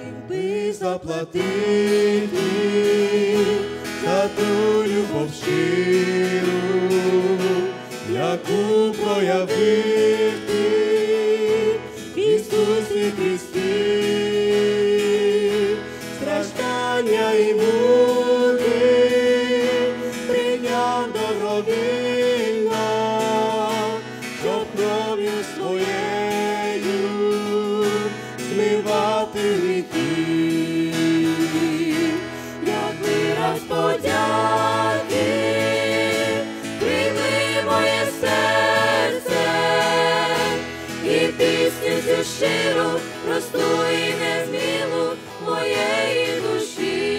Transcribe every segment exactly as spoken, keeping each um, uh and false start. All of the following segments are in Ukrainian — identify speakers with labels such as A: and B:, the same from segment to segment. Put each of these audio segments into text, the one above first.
A: чим би заплатити за ту любов щиру, яку проявив ти, Ісусі Христі, страждання і муки прийняв добровільно, щоб кров'ю своєю змивати гріхи. Як вираз подяки прийми моє серце і пісню цю щиру, просту і незмілу моєї душі.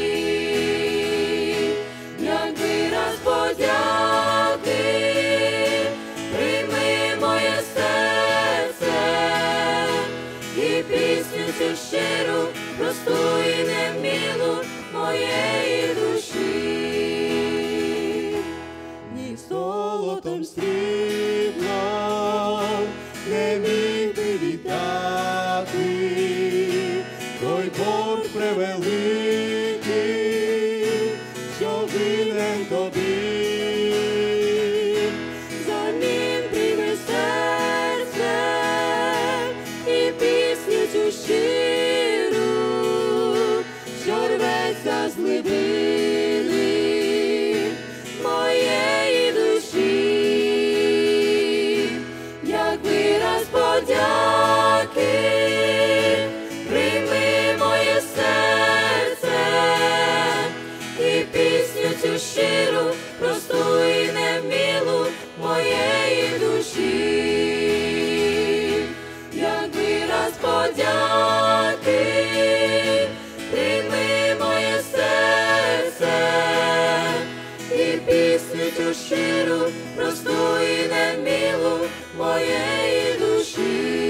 A: Як вираз подяки прийми моє серце і пісню цю щиру, просту і немілу моєї душі. Ні золотом сріблом не міг би віддати той борг превеликий, що винен тобі. Замін прийми серце і пісню цю щиру, що рветься з глибини моєї душі. Як вираз подяки прийми моє серце і пісню цю щиру, просту і невмілу моєї душі. Як вираз подяки прийми моє серце і пісню цю щиру, просту і невмілу моєї душі.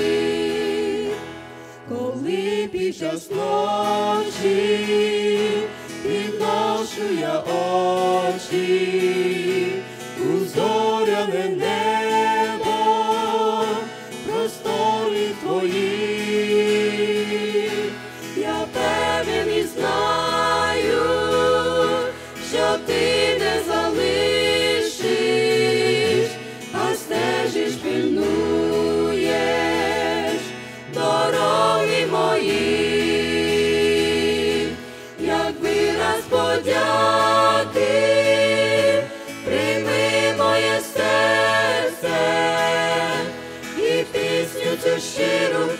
A: Коли під час ночі підношу я очі у зоряне небо, просторі твої, я певен і знаю, що ти не залишиш, а стежиш, пильнуєш дороги мої. Як вираз подяки прийми моє серце і пісню цю щиру,